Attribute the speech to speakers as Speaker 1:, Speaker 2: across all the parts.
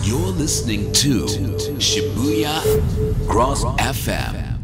Speaker 1: You're listening to Shibuya Cross FM.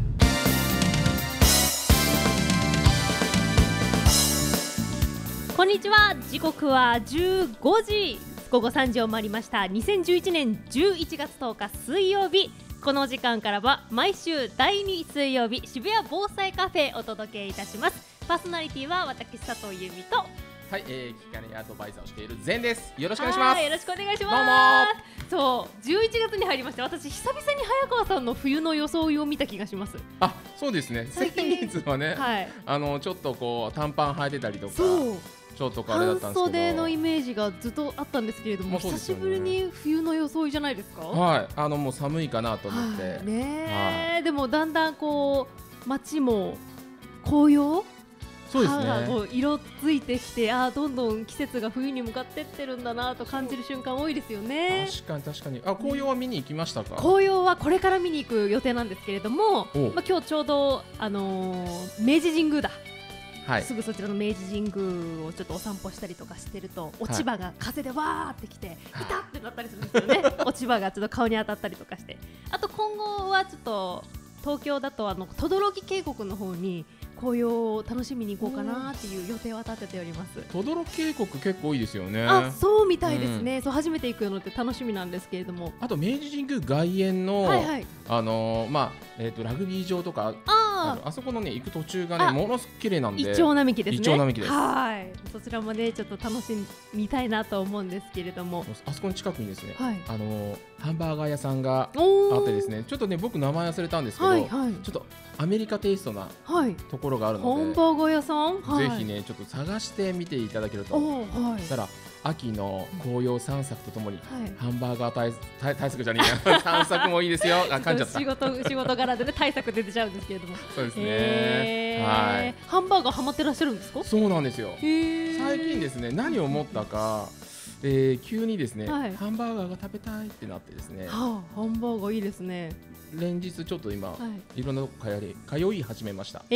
Speaker 2: こんにちは。時刻は15時、午後3時を回りました。2011年11月10日水曜日、この時間からは毎週第2水曜日渋谷防災カフェお届けいたします。パーソナリティは私佐藤由美と、
Speaker 3: はい、危機管理アドバイザーをしている善です。よろしくお願いします。
Speaker 2: よろしくお願いします。
Speaker 3: どうも。
Speaker 2: そう11月に入りまして、私久々に早川さんの冬の装いを見た気がします。
Speaker 3: あ、そうですね。先月はね、
Speaker 2: はい、
Speaker 3: ちょっとこう短パン履いてたりとか、
Speaker 2: そう
Speaker 3: ちょっとあれだったんですけど、
Speaker 2: 半袖のイメージがずっとあったんですけれども、久しぶりに冬の装いじゃないですか。
Speaker 3: はい、もう寒いかなと思って、
Speaker 2: ね、はい、でもだんだんこう街も紅葉、
Speaker 3: そうですね、
Speaker 2: 葉がこう色づいてきて、どんどん季節が冬に向かってってるんだなと感じる瞬間多いですよね。
Speaker 3: 確かに。紅葉は見に行きましたか？
Speaker 2: 紅葉はこれから見に行く予定なんですけれども、今日ちょうど、明治神宮だ、はい、すぐそちらの明治神宮をちょっとお散歩したりとかしてると、落ち葉が風でわーってきて、ピタってなったりするんですよね。落ち葉がちょっと顔に当たったりとかして、あと今後はちょっと東京だと等々力渓谷の方に紅葉を楽しみに行こうかなっていう予定は立てております。
Speaker 3: 等々力渓谷結構多いですよね。
Speaker 2: そうみたいですね、そう初めて行くので楽しみなんですけれども、
Speaker 3: あと明治神宮外苑の、はいはい、ラグビー場とか、あそこのね行く途中がねものすごく綺麗なんで、
Speaker 2: イチョウ並木ですね。
Speaker 3: イチョウ並木です。
Speaker 2: はい、そちらもねちょっと楽しみたいなと思うんですけれども、
Speaker 3: あそこの近くにですね、
Speaker 2: はい、
Speaker 3: ハンバーガー屋さんがあってですね、ちょっとね僕名前忘れたんですけど、はいはい、ちょっとアメリカテイストなところがあるので、
Speaker 2: ハンバーガー屋さん、
Speaker 3: ぜひねちょっと探してみていただけると、だから秋の紅葉散策とともに、ハンバーガー対策じゃねえや散策もいいですよ。噛んじゃった。
Speaker 2: 仕事柄でね対策出てちゃうんですけれども、
Speaker 3: そうですね、はい。
Speaker 2: ハンバーガーハマってらっしゃるんですか？
Speaker 3: そうなんですよ。最近ですね、何を思ったか、急にですね、ハンバーガーが食べたいってなってですね、
Speaker 2: ハンバーガーいいですね。
Speaker 3: 連日ちょっと今、いろんなとこ通い始めました。はい、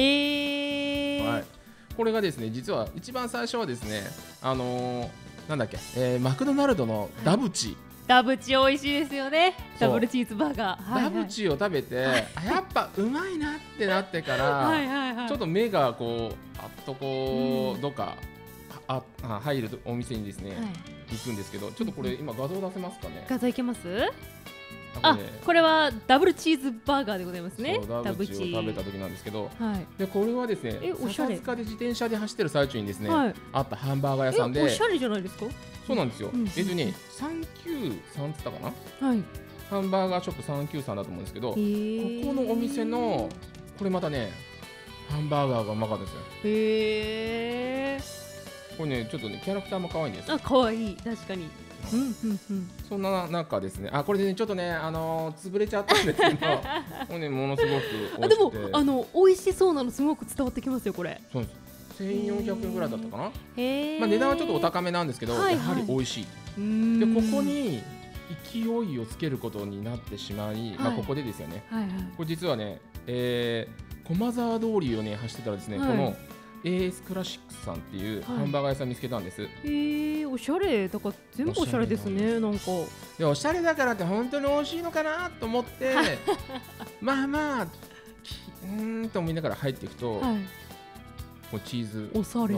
Speaker 3: これがですね、実は一番最初はですね、なんだっけ、マクドナルドのダブチ、
Speaker 2: ダブチ美味しいですよね。ダブルチーズバーガー、
Speaker 3: ダブチを食べて、やっぱうまいなってなってからちょっと目がこうどっか入るお店にですね、行くんですけど、ちょっとこれ今画像出せますかね？
Speaker 2: 画像いけます？これはダブルチーズバーガーでございますね。
Speaker 3: ダブチを食べた時なんですけど、でこれはですね、笹塚で自転車で走ってる最中にですね、あったハンバーガー屋さんで、
Speaker 2: おしゃれじゃないですか？
Speaker 3: そうなんですよ。393つったかな、はい、ハンバーガーショップ393だと思うんですけど、ここのお店のこれまたねハンバーガーがうまかったですよ。これねちょっとねキャラクターも可愛いんです。
Speaker 2: 可愛い、確かに。
Speaker 3: そんな中ですね、これでねちょっとね潰れちゃったんですけどこれねものすごく美味しくて、
Speaker 2: でも美味しそうなのすごく伝わってきますよこれ。
Speaker 3: そうです。1400円ぐらいだったかな。値段はちょっとお高めなんですけど、やはり美味しい。でここに勢いをつけることになってしまい、ここでですよね、これ実はね、駒沢通りをね走ってたらですね、このAS クラシックスさんっていうハンバーガー屋さん見つけたんです。
Speaker 2: おしゃれだから、全部おしゃれですね。なんか
Speaker 3: でおしゃれだからって本当に美味しいのかなと思ってまあと思いながら入っていくと、こうチーズ
Speaker 2: おしゃれ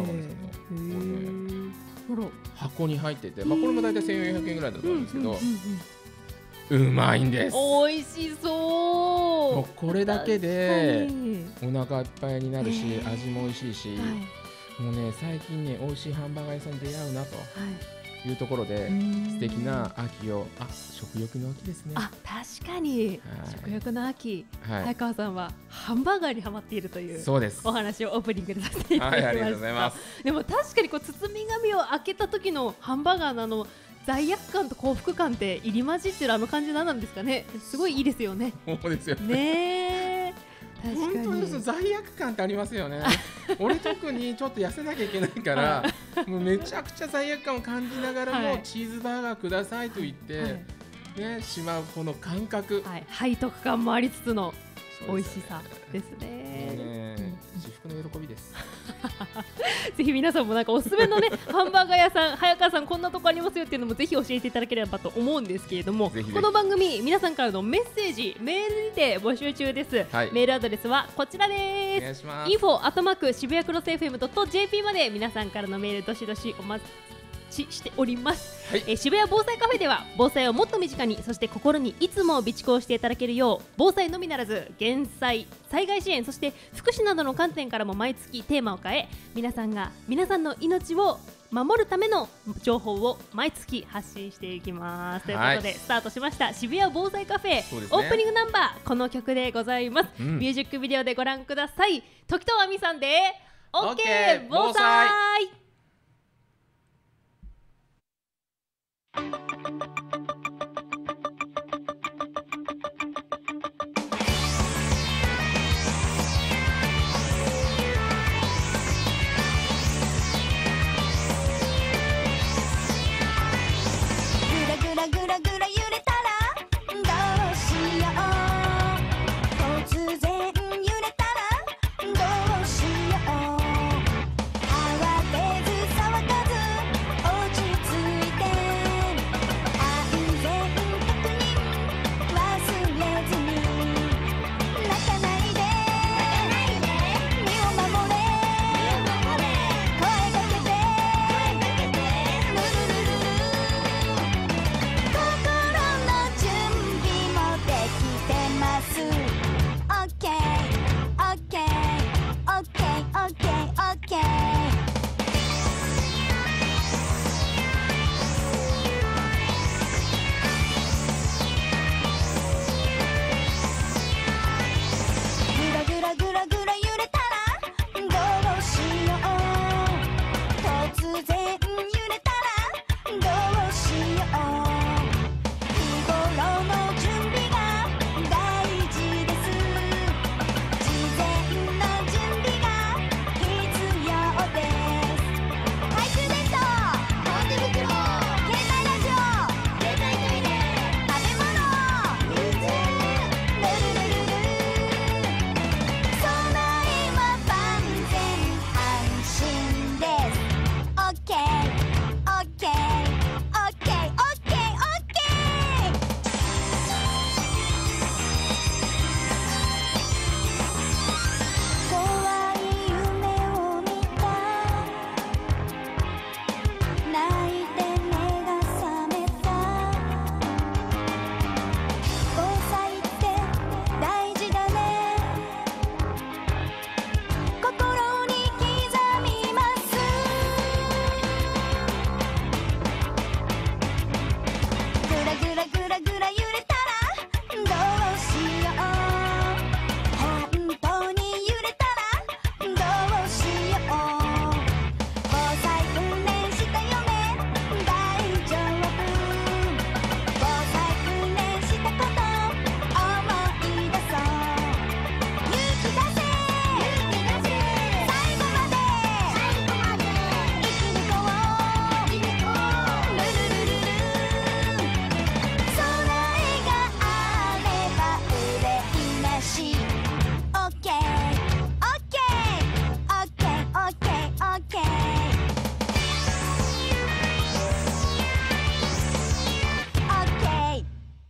Speaker 3: 箱に入ってて、これも大体1400円ぐらいだと思うんですけど、うまいんです。
Speaker 2: 美味しそう。
Speaker 3: これだけでお腹いっぱいになるし、味も美味しいし、もうね最近ね美味しいハンバーガー屋さんに出会うなというところで、素敵な秋を、食欲の秋ですね。
Speaker 2: 確かに食欲の秋。早川さんはハンバーガーにハマっているというお話をオープニングでさせていただきました。
Speaker 3: ありがとうございます。
Speaker 2: でも確かにこう包み紙を開けた時のハンバーガーの罪悪感と幸福感って入り混じってる感じなんですかね。すごいいいですよね。
Speaker 3: そうですよ
Speaker 2: ね。
Speaker 3: 本当に罪悪感ってありますよね。俺特にちょっと痩せなきゃいけないからもうめちゃくちゃ罪悪感を感じながらも、チーズバーガーくださいと言って、しまうこの感覚、
Speaker 2: 背徳感もありつつの美味しさですね。
Speaker 3: 至福の喜びです。
Speaker 2: ぜひ皆さんもなんかおすすめのねハンバーガー屋さん、早川さんこんなとこありますよっていうのもぜひ教えていただければと思うんですけれども、
Speaker 3: ぜひぜひ
Speaker 2: この番組皆さんからのメッセージメールにて募集中です、メールアドレスはこちらです。
Speaker 3: お願いします。
Speaker 2: info@ 渋谷クロス FM.jp まで皆さんからのメールどしどしお待ちしております、渋谷防災カフェでは防災をもっと身近に、そして心にいつも備蓄をしていただけるよう、防災のみならず減災、災害支援、そして福祉などの観点からも毎月テーマを変え、皆さんの命を守るための情報を毎月発信していきます、ということでスタートしました渋谷防災カフェ、オープニングナンバーこの曲でございます、ミュージックビデオでご覧ください。時藤亜美さんで OK 防災。
Speaker 4: ぐらぐら揺れたらどうしよう、突然揺れたらどうしよう、慌てず騒がず落ち着いて安全確認忘れずに、泣かないで身を守れ声かけてルルルルル、心の準備もできてます。 OK OK OK OK OK。 ぐらぐらぐら揺れたらどうしよう、突然揺れたらどうしよう、日頃の準備が大事です。事前の準備が必要です。懐中電灯、手袋、携帯ラジオ、携帯トイレ、食べ物、水、ルルルルル、備えは万全安心です。 OK OK OK OK OK。 怖い夢を見た、泣いて目が覚めた、防災って大事だね、心に刻みます。ぐらぐらぐらぐら揺れたらどうしよう、本当に揺れたらどうしよう、防災訓練したよね大丈夫、防災訓練したこと思い出そう、勇気出せ最後まで生き抜こう、ルルルルル、備えがあれば憂いなし。 OK OK OK OK OK。 OK。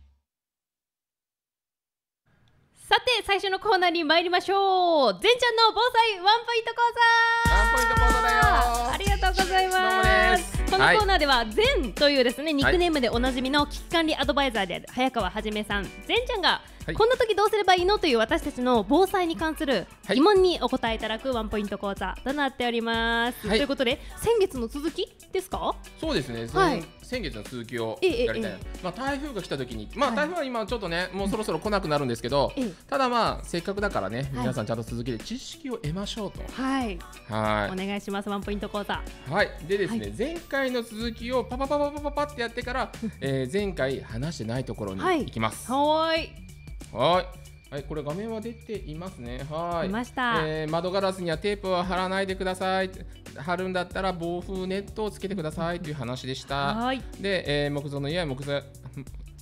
Speaker 2: さて最初のコーナーに参りましょう。ぜんちゃんの防災ワンポイント講座。
Speaker 3: ワンポイント講座だよ。
Speaker 2: ありがとうございます。
Speaker 3: どうもです。
Speaker 2: このコーナーではぜんというですねニックネームでおなじみの危機管理アドバイザーである早川はじめさん、ぜんちゃんがこんな時どうすればいいのという私たちの防災に関する疑問にお答えいただくワンポイント講座となっております、ということで先月の続きですか？
Speaker 3: そうですね、先月の続きをやりたい、台風が来た時に、台風は今ちょっとねもうそろそろ来なくなるんですけど、ただせっかくだからね皆さんちゃんと続きで知識を得ましょうと。はい
Speaker 2: お願いします。ワンポイント講座。
Speaker 3: はいでですね、前回の続きをパパパパパパパってやってから、前回話してないところに行きます。
Speaker 2: はい
Speaker 3: これ画面は出ていますね。はい。
Speaker 2: 出ました。
Speaker 3: 窓ガラスにはテープは貼らないでください。貼るんだったら防風ネットをつけてくださいという話でした。で、木造の家は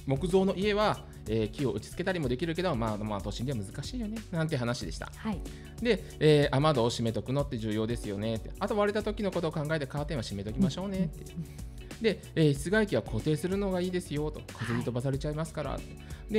Speaker 3: 木造の家は、木を打ち付けたりもできるけど、都心では難しいよねなんて話でした。
Speaker 2: はい、
Speaker 3: で、雨戸を閉めとくのって重要ですよねって。あと割れた時のことを考えてカーテンは閉めときましょうねって。で、室外機は固定するのがいいですよと。風に飛ばされちゃいますからって。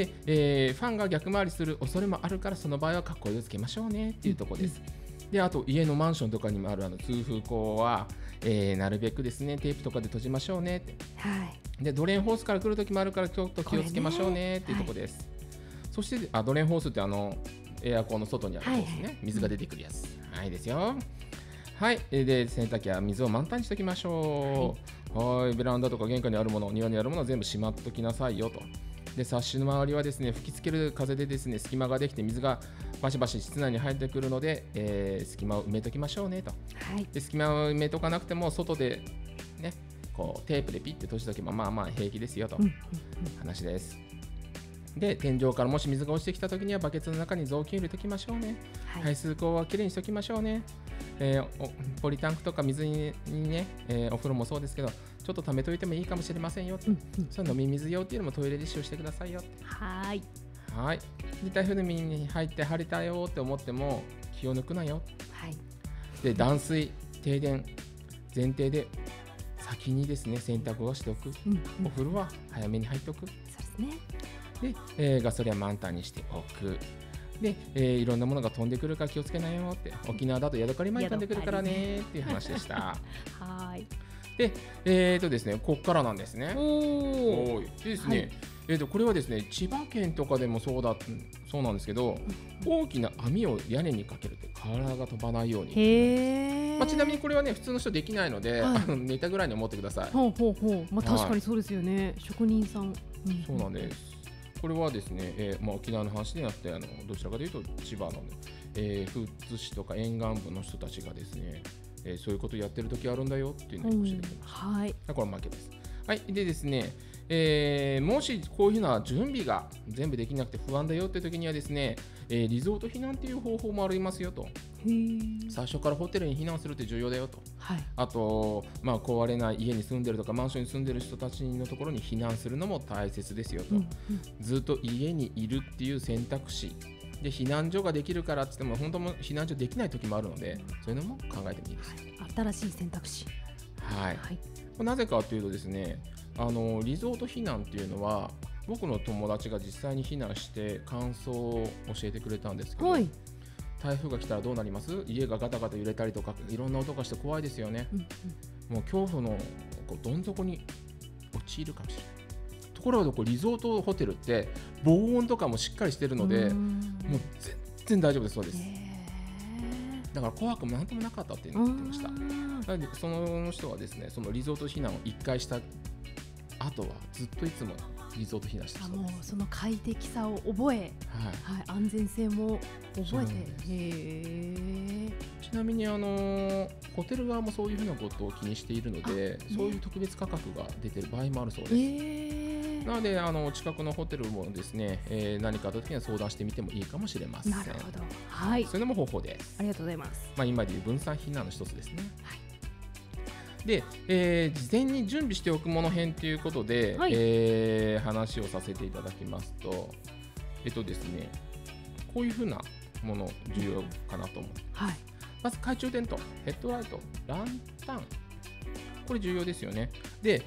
Speaker 3: で、ファンが逆回りする恐れもあるから、その場合は囲いをつけましょうねっていうところです。で、あと家のマンションとかにもある通風口は、なるべくですねテープとかで閉じましょうねって。
Speaker 2: はい、
Speaker 3: で、ドレーンホースから来る時もあるからちょっと気をつけましょうねっていうところです。そしてドレーンホースってエアコンの外にあるホースね、水が出てくるやつ。はいですよ。はい。で、洗濯機は水を満タンにしておきましょう。はい。ベランダとか玄関にあるもの、庭にあるものは全部しまっときなさいよと。で、サッシの周りはですね、吹きつける風でですね、隙間ができて水がバシバシ室内に入ってくるので、隙間を埋めときましょうねと。
Speaker 2: はい、
Speaker 3: で、隙間を埋めとかなくても、外でね、こうテープでピッて閉じとけば平気ですよと話です。で、天井からもし水が落ちてきたときにはバケツの中に雑巾を入れておきましょうね。
Speaker 2: はい、
Speaker 3: 排水口はきれいにしておきましょうね。ポリタンクとか水にね、お風呂もそうですけど、ちょっと溜めといてもいいかもしれませんよ。その飲み水用っていうのもトイレで使用してくださいよ。
Speaker 2: はい。
Speaker 3: はい。で、台風の海に入って晴れたよって思っても気を抜くなよ。
Speaker 2: はい。
Speaker 3: で、断水、停電前提で先にですね洗濯をしておく。お風呂は早めに入っておく。
Speaker 2: そうですね。
Speaker 3: で、ガソリンは満タンにしておく。で、いろんなものが飛んでくるから気をつけないよって。沖縄だとヤドカリマイ飛んでくるからねっていう話でした。
Speaker 2: はい。
Speaker 3: で、ですね、ここからなんですね。でですね、これはですね、千葉県とかでもそうなんですけど、大きな網を屋根にかけるって瓦が飛ばないように。ちなみにこれはね、普通の人できないので、ネタぐらいに思ってください。
Speaker 2: 確かにそうですよね。職人さん。
Speaker 3: そうなんです。これはですね、沖縄の話になってどちらかというと千葉の、富津市とか沿岸部の人たちがですね、そういうことをやってる時あるんだよっていうのを教えてくれました。はい、これは負けです。はい、でですね、もしこういうふうな準備が全部できなくて不安だよって時にはですね、リゾート避難っていう方法もありますよと。最初からホテルに避難するって重要だよと。あと、壊れない家に住んでるとかマンションに住んでる人たちのところに避難するのも大切ですよと。ずっと家にいるっていう選択肢で避難所ができるからって言っても本当も避難所できない時もあるので、そういうのも考えてもいいですよ。
Speaker 2: 新しい選択肢。
Speaker 3: はい。なぜかというとですね、リゾート避難っていうのは僕の友達が実際に避難して感想を教えてくれたんですけど、台風が来たらどうなります？家がガタガタ揺れたりとかいろんな音がして怖いですよね。もう恐怖のどん底に陥るかもしれない。ところがリゾートホテルって防音とかもしっかりしてるので、もう全然大丈夫です。そうです。だから怖くもなんともなかったって言ってました。なのでその人はですね、そのリゾート避難を1回した後はずっといつもリゾート避難してそうです。
Speaker 2: もうその快適さを覚え、安全性も覚えて。
Speaker 3: ちなみにホテル側もそういうふうなことを気にしているので、そういう特別価格が出ている場合もあるそうです。なので近くのホテルもですね、何かあった時には相談してみてもいいかもしれません。
Speaker 2: なるほど。はい。
Speaker 3: それのも方法です。
Speaker 2: ありがとうございます。
Speaker 3: 今でいう分散避難の一つですね。で、事前に準備しておくもの編ということで、話をさせていただきますと、ですね、こういうふうなもの重要かなと思う。まず懐中電灯、ヘッドライト、ランタン、これ重要ですよね。で、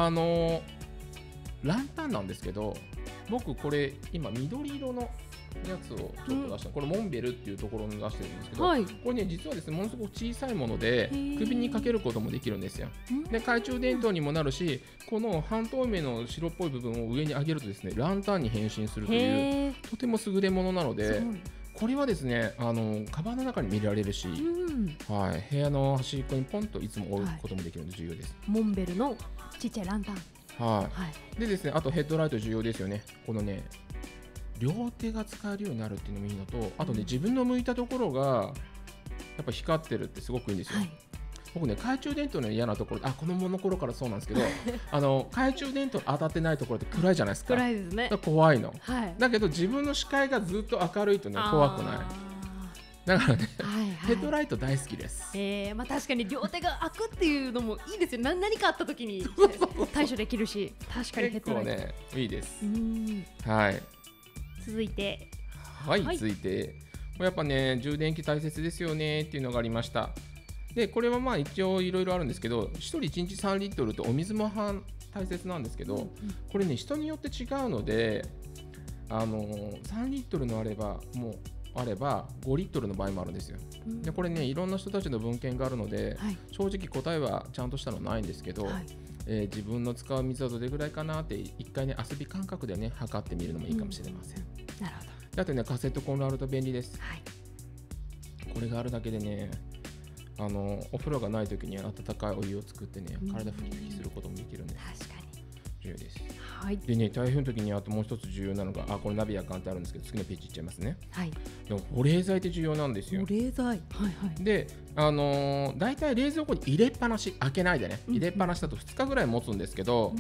Speaker 3: ランタンなんですけど、僕これ今緑色のやつをちょっと出した、これモンベルっていうところに出してるんですけど、これね実はですねものすごく小さいもので首にかけることもできるんですよ。で、懐中電灯にもなるし、この半透明の白っぽい部分を上に上げるとですねランタンに変身するというとても優れものなので、これはですねカバンの中に見られるし、部屋の端っこにポンといつも置くこともできるので重要です。
Speaker 2: モンベルのちっちゃいランタン。
Speaker 3: でですね、あとヘッドライト重要ですよね。このね両手が使えるようになるっていうのもいいのと、あとね自分の向いたところがやっぱ光ってるってすごくいいんですよ。僕ね懐中電灯の嫌なところ、この頃からそうなんですけど懐中電灯当たってないところって暗いじゃないですか。
Speaker 2: 暗いですね。
Speaker 3: 怖いの。だけど自分の視界がずっと明るいとね怖くない。 だからね、ヘッドライト大好きです。
Speaker 2: まあ確かに両手が開くっていうのもいいですよ。何かあった時に対処できるし、確かにヘッドライト
Speaker 3: 結構ねいいです。はい。
Speaker 2: 続いて、
Speaker 3: 続いてやっぱね充電器大切ですよねっていうのがありました。でこれはまあ一応いろいろあるんですけど、1人1日3リットルとお水も大切なんですけど、これね人によって違うので、3リットルのあれば5リットルの場合もあるんですよ。でこれねいろんな人たちの文献があるので、正直答えはちゃんとしたのないんですけど、自分の使う水はどれぐらいかなって一回ね遊び感覚でね測ってみるのもいいかもしれません。
Speaker 2: なるほど。
Speaker 3: あとねカセットコンロあると便利です。これがあるだけでねお風呂がない時に温かいお湯を作ってね体ふきふきすることもできるんで、
Speaker 2: 確かに
Speaker 3: 重要です。でね台風の時にあともう一つ重要なのがこれナビアカンってあるんですけど、次のページいっちゃいますね。でも保冷剤って重要なんですよ。
Speaker 2: 保冷剤、
Speaker 3: でだいたい冷蔵庫に入れっぱなし、開けないでね入れっぱなしだと2日ぐらい持つんですけど、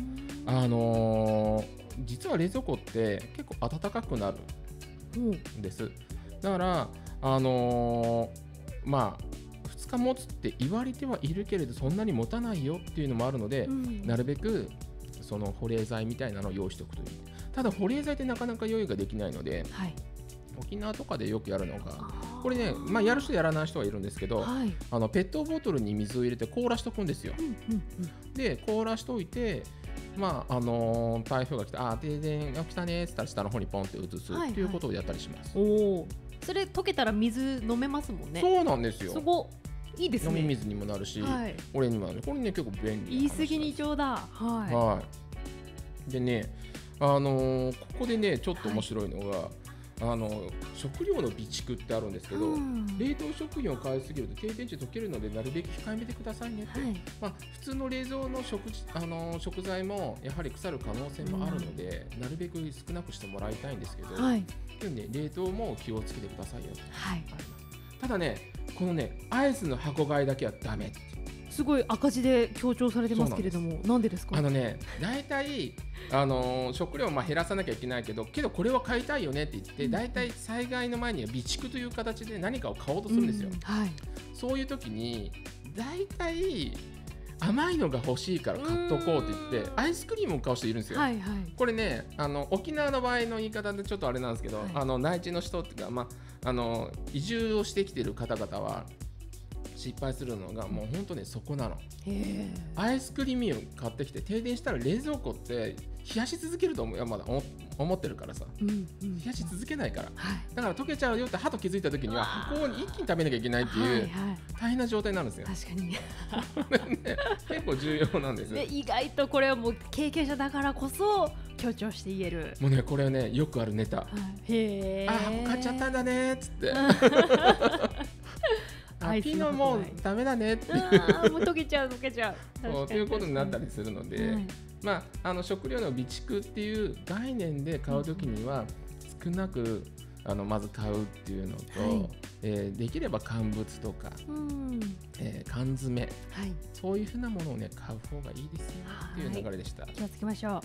Speaker 3: 実は冷蔵庫って結構暖かくなるんです。だからまあ2日持つって言われてはいるけれどそんなに持たないよっていうのもあるので、なるべくその保冷剤みたいなのを用意しておくという。ただ保冷剤ってなかなか用意ができないので、沖縄とかでよくやるのがこれね、やる人やらない人はいるんですけど、ペットボトルに水を入れて凍らしとくんですよ。で凍らしといて台風が来て停電が来たねって言ったら下の方にポンって移すっていうことをやったりします。
Speaker 2: それ溶けたら水飲めますもんね。
Speaker 3: そうなんですよ。
Speaker 2: そこいいですね。
Speaker 3: 飲み水にもなるし、これにもなる。これね結構便利。
Speaker 2: 言い過ぎにちょうだ。
Speaker 3: でねここでねちょっと面白いのが、食料の備蓄ってあるんですけど、冷凍食品を買いすぎると低電池溶けるのでなるべく控えめてくださいねって、普通の冷蔵の食材もやはり腐る可能性もあるので、なるべく少なくしてもらいたいんですけど、冷凍も気をつけてくださいよと。ただねこのねアイスの箱買いだけはダメって。
Speaker 2: すごい赤字で強調されてますけれども、なんでですか？
Speaker 3: だいたい食料を減らさなきゃいけないけどこれは買いたいよねって言って、だいたい災害の前には備蓄という形で何かを買おうとするんですよ。そういう時にだいたい甘いのが欲しいから買っとこうって言ってアイスクリームを買う人いるんですよ。これね沖縄の場合の言い方でちょっとあれなんですけど、内地の人っていうか、移住をしてきてる方々は失敗するのがもう本当にそこなの。アイスクリームを買ってきて停電したら冷蔵庫って冷やし続けるとまだ思ってるからさ、冷やし続けないから、だから溶けちゃうよってはと気づいた時には箱に一気に食べなきゃいけないっていう大変な状態なんですよ。
Speaker 2: 確かに
Speaker 3: 結構重要なんです。
Speaker 2: 意外とこれはもう経験者だからこそ強調して言える。
Speaker 3: もうねこれはねよくあるネタ。箱買っちゃったんだねっつってピノもうダメだねってもう
Speaker 2: 溶けちゃう
Speaker 3: そうということになったりするので、食料の備蓄っていう概念で買うときには少なくまず買うっていうのと、できれば乾物とか、缶詰、そういうふうなものをね買う方がいいですよっていう流れでした。
Speaker 2: 気をつけましょう。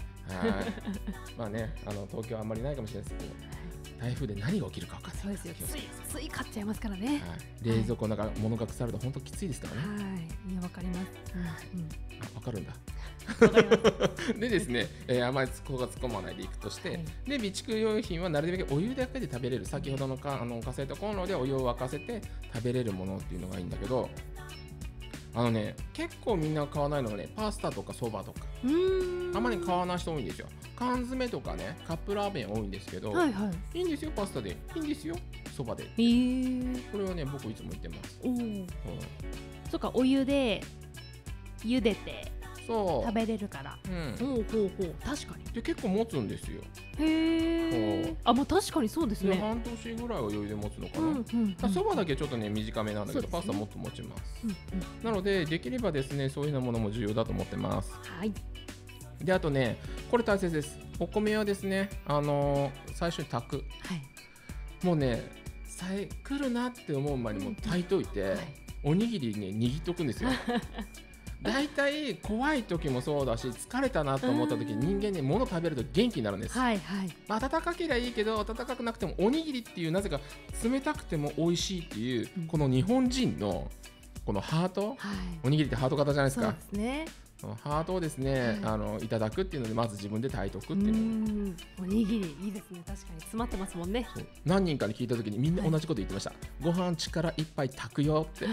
Speaker 3: 東京はあんまりないかもしれないですけど、台風で何が起きるか分からない。
Speaker 2: そうですよ。つい買っちゃいますからね。
Speaker 3: 冷蔵庫の中物が腐ると本当きついですからね。
Speaker 2: わかります。
Speaker 3: わかるんだ。でですね、あまりここが突っ込まないでいくとして、で備蓄用品はなるべくお湯だけで食べれる、先ほどのカセットコンロでお湯を沸かせて食べれるものっていうのがいいんだけど、結構みんな買わないのがねパスタとかそばとかあまり買わない人多いんですよ。缶詰とかねカップラーメン多いんですけど、いいんですよパスタで、いいんですよそばで。これはね僕いつも言ってます。
Speaker 2: そうか、お湯で茹でて食べれるから。確かに。
Speaker 3: で結構持つんですよ。
Speaker 2: 確かにそうですね。
Speaker 3: 半年ぐらいは余裕で持つのかな。そばだけちょっとね短めなんだけど、パスタもっと持ちます。なのでできればですねそういうようなものも重要だと思ってます。であとねこれ大切です。お米はですね最初に炊く。もうね来るなって思う前にもう炊いといて、おにぎりね握っとくんですよ。 だいたい怖い時もそうだし、疲れたなと思った時に人間ね、物食べると元気になるんです。
Speaker 2: はいはい。
Speaker 3: まあ、温かければいいけど、温かくなくてもおにぎりっていう、なぜか冷たくても美味しいっていう、この日本人のこのハート、はい、おにぎりってハート型じゃないですか。
Speaker 2: そうですね。
Speaker 3: ハートをですね、いただくっていうので、まず自分で炊いとくっていうの。
Speaker 2: おにぎりいいですね。確かに詰まってますもんね。
Speaker 3: 何人かに聞いた時にみんな同じこと言ってました。ご飯力いっぱい炊くよって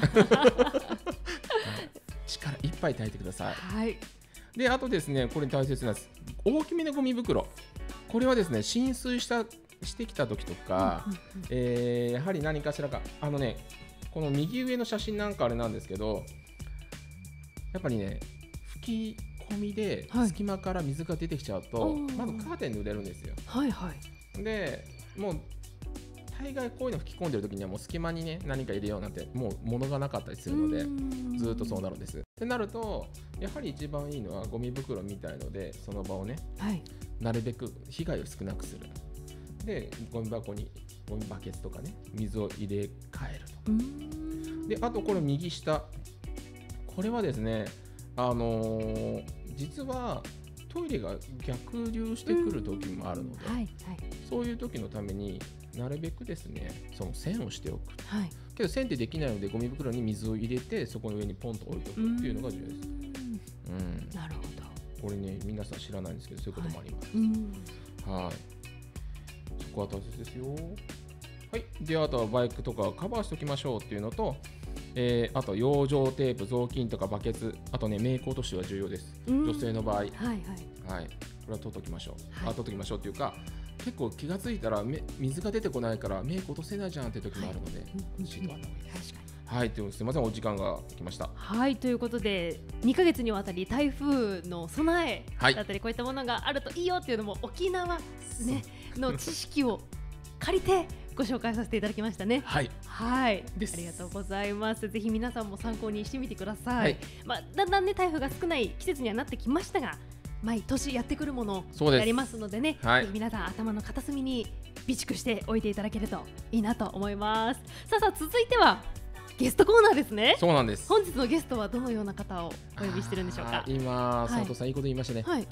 Speaker 3: 力いっぱい炊いてください。
Speaker 2: はい。
Speaker 3: で、あとですね、これ大切なんです。大きめのゴミ袋、これはですね、浸水してきた時とか、やはり何かしらかこの右上の写真なんかあれなんですけど、やっぱりね、吹き込みで隙間から水が出てきちゃうと、まずカーテンで濡れるんですよ。
Speaker 2: はいはい。
Speaker 3: で、もう大概こういうの吹き込んでる時にはもう隙間にね、何か入れようなんてもう物がなかったりするので、ずっとそうなるんです。ってなると、やはり一番いいのはゴミ袋みたいので、その場をね、なるべく被害を少なくする。で、ゴミバケツとかね、水を入れ替えると。で、あとこれ右下、これはですね、実はトイレが逆流してくる時もあるので、そういう時のためになるべくですね、その線をしておく。けど線ってできないので、ゴミ袋に水を入れて、そこの上にポンと置いておくっていうのが重要です。
Speaker 2: なるほど。
Speaker 3: これね、皆さん知らないんですけど、そういうこともあります。はい。そこは大切ですよ。はい。で、あとはバイクとかカバーしておきましょうっていうのと、あと養生テープ、雑巾とかバケツ、あとね、メイク落としは重要です。女性の場合、はい。これは取っときましょう。取っときましょうっていうか、結構気がついたら水が出てこないからメイク落とせないじゃんって時もあるので、シートあった方がいいです。はい、というすみません、お時間が来ました。
Speaker 2: はい、ということで2ヶ月にわたり台風の備えだったり、こういったものがあるといいよっていうのも沖縄、ね、の知識を借りてご紹介させていただきましたね。はい、はい、ありがとうございます。ぜひ皆さんも参考にしてみてください。だんだんね、台風が少ない季節にはなってきましたが、毎年やってくるものになりますのでね、皆さん頭の片隅に備蓄しておいていただけるといいなと思います。さあ続いてはゲストコーナーですね。
Speaker 3: そうなんです。
Speaker 2: 本日のゲストはどのような方をお呼びしてるんでしょうか。
Speaker 3: 今、佐藤さんいいこと言いましたね。備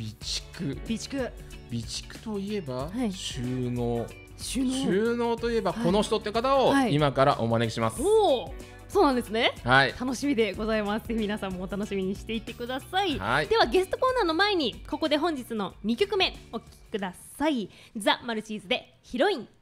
Speaker 3: 蓄といえば、収納といえばこの人って方を今からお招きします。
Speaker 2: そうなんですね。楽しみでございます。ぜひ皆さんもお楽しみにしていてください。ではゲストコーナーの前に、ここで本日の2曲目お聴きください。ザ・マルチーズでヒロイン。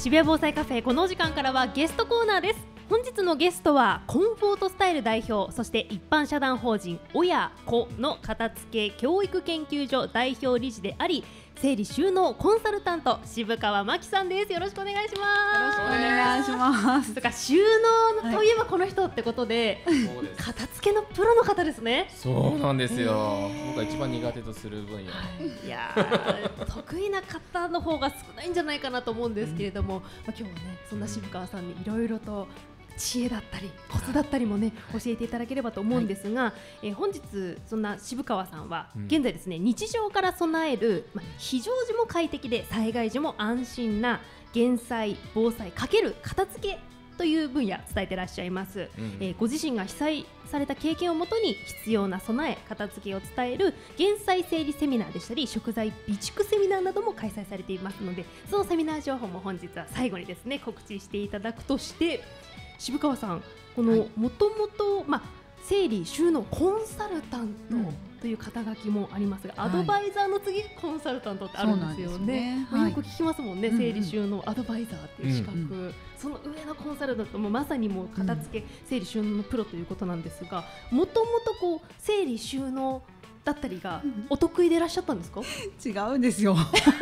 Speaker 2: 渋谷防災カフェ、このお時間からはゲストコーナーです。本日のゲストはコンフォートスタイル代表、そして一般社団法人親子の片付け教育研究所代表理事であり、整理収納コンサルタント、渋川真希さんです。よろしくお願いします。
Speaker 5: よろしくお願いします。
Speaker 2: とか収納といえばこの人ってことで、片付けのプロの方ですね。
Speaker 3: そうなんですよ。僕が一番苦手とする分野。い
Speaker 2: や得意な方の方が少ないんじゃないかなと思うんですけれども、今日はね、そんな渋川さんにいろいろと知恵だったりコツだったりもね、教えていただければと思うんですが、本日そんな渋川さんは現在ですね、日常から備える、非常時も快適で災害時も安心な減災防災×片付けという分野伝えてらっしゃいます。ご自身が被災された経験をもとに必要な備え片付けを伝える減災整理セミナーでしたり、食材備蓄セミナーなども開催されていますので、そのセミナー情報も本日は最後にですね告知していただくとして、渋川さん、このもともと整理収納コンサルタントという肩書きもありますが、アドバイザーの次コンサルタントってあるんですよね。よく聞きますもんね、整理収納アドバイザーっていう資格、その上のコンサルタントもまさにもう片付け、整理収納のプロということなんですが、もともとこう整理収納だったりがお得意でいらっしゃったんですか？
Speaker 5: 違うんですよ。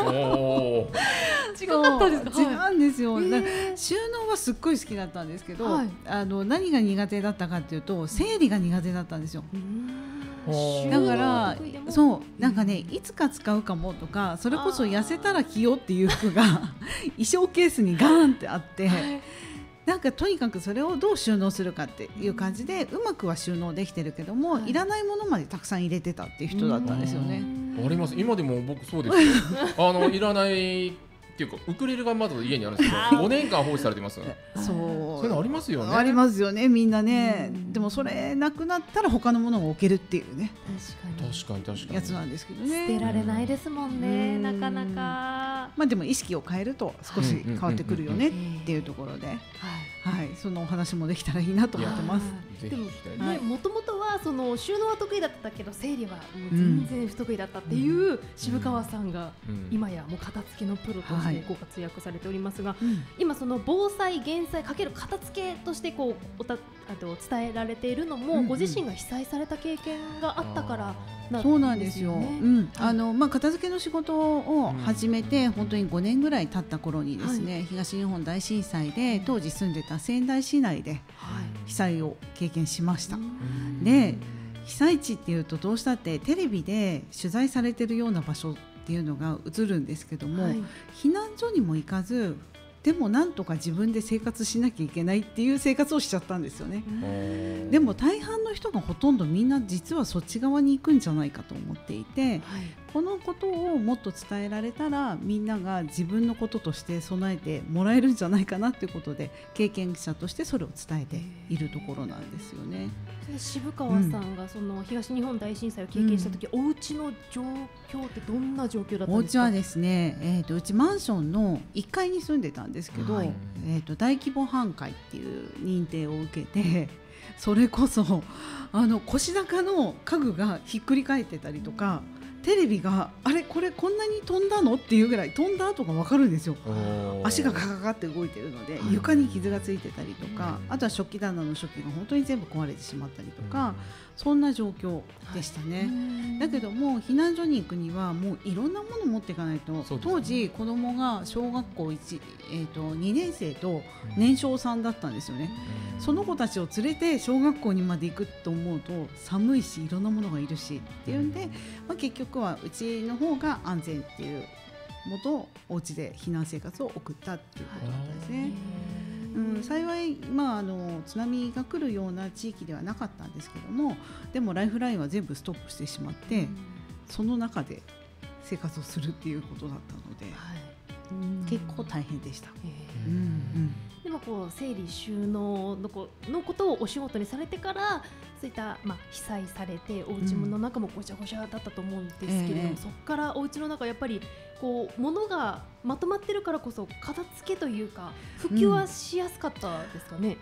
Speaker 2: 違かったですか？
Speaker 5: 違うんですよ。収納はすっごい好きだったんですけど、何が苦手だったかっていうと、整理が苦手だったんですよ。だからそうなんかね、いつか使うかもとか、それこそ痩せたら着ようっていう服が衣装ケースにガーンってあって、なんかとにかくそれをどう収納するかっていう感じで、うまくは収納できてるけども、いらないものまでたくさん入れてたっていう人だったんですよね。
Speaker 3: あります。今でも僕そうですよ。いらないっていうか、ウクレレがまだ家にあるんですけど、5年間放置されてます。そういうのありますよね。
Speaker 5: ありますよね、みんなね。でもそれなくなったら他のものが置けるっていうね、確かにやつなんですけどね。
Speaker 2: 捨てられないですもんね、なかなか。
Speaker 5: でも意識を変えると少し変わってくるよねっていうところで、そのお話もできたらいいなと思ってます。
Speaker 2: でもね、もともとはその収納は得意だったけど整理はもう全然不得意だったっていう渋川さんが今やもう片付けのプロとしてご活躍されておりますが、今その防災減災×片付けとしてこう伝えられているのも、ご自身が被災された経験があったから
Speaker 5: そうなんですよ。片付けの仕事を始めて本当に5年ぐらい経った頃にですね、東日本大震災で当時住んでた仙台市内で被災を経験しました。で、被災地っていうとどうしたってテレビで取材されてるような場所っていうのが映るんですけども、避難所にも行かず、でもなんとか自分で生活しなきゃいけないっていう生活をしちゃったんですよね。でも大半の人がほとんどみんな実はそっち側に行くんじゃないかと思っていて、このことをもっと伝えられたらみんなが自分のこととして備えてもらえるんじゃないかなっていうことで、経験者としてそれを伝えているところなんですよね。
Speaker 2: 渋川さんがその東日本大震災を経験した時、お家の状況ってどんな状況だったんですか？
Speaker 5: お家はですね、うちマンションの1階に住んでたんですけど、大規模半壊っていう認定を受けて、それこそ腰高の家具がひっくり返ってたりとか、テレビがあれこれこんなに飛んだのっていうぐらい飛んだ跡が分かるんですよ。足がガガガって動いてるので、床に傷がついてたりとか、あとは食器棚の食器が本当に全部壊れてしまったりとか、そんな状況でしたね。だけども避難所に行くにはもういろんなもの持っていかないと、当時子供が小学校2年生と年少さんだったんですよね。その子たちを連れて小学校にまで行くと思うと寒いし、いろんなものがいるしっていうんで、結局はうちの方が安全っていうもとお家で避難生活を送ったっていうことだったんですね。幸い、津波が来るような地域ではなかったんですけども、でもライフラインは全部ストップしてしまって、その中で生活をするっていうことだったので、結構大変でした。
Speaker 2: でもこう整理収納のことをお仕事にされてから、そういった、被災されてお家の中もごちゃごちゃだったと思うんですけれども、そこからお家の中やっぱりこう物がまとまってるからこそ片付けというか普及はしやすかったですかね？